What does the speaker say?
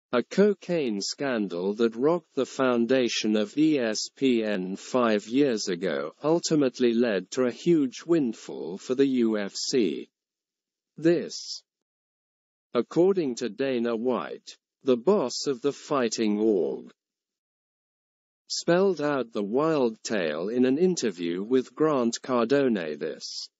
A cocaine scandal that rocked the foundation of ESPN 5 years ago ultimately led to a huge windfall for the UFC. This, according to Dana White, the boss of the fighting org, spelled out the wild tale in an interview with Grant Cardone. This